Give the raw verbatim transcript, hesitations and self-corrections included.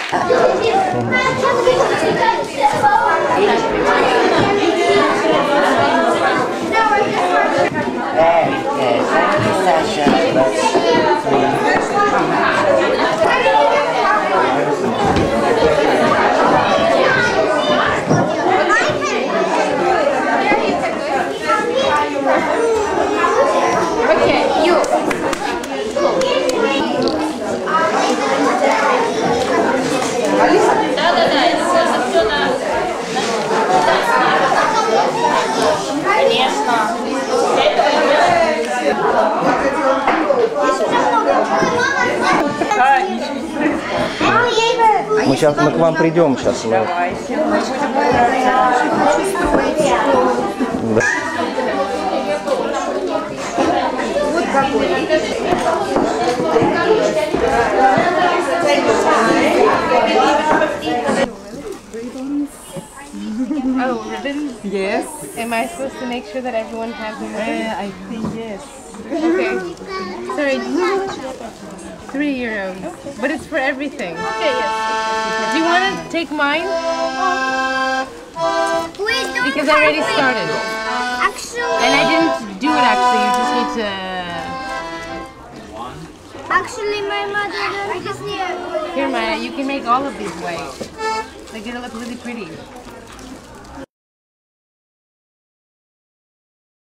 Мы сейчас мы к вам придем сейчас. Мы... Да. Вот какой. Oh, ribbons? Yes. Am I supposed to make sure that everyone has the ribbons? Uh, I think yes. Okay. Sorry. Three euro. But it's for everything. Okay, yes. Do you want to take mine? Wait, don't Because I already started. Actually, And I didn't do it actually. You just need to... actually, my mother just here. Here, Maya, you can make all of these white. They're gonna look really pretty.